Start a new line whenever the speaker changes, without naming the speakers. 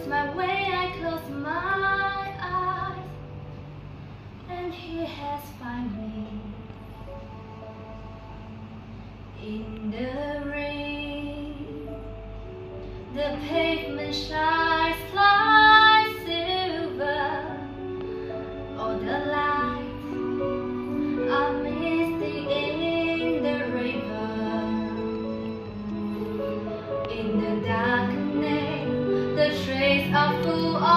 my way, I close my eyes, and he has found me in the rain. The pavement shines like silver, all the lights are misty in the river. In the darkness, the trees are full of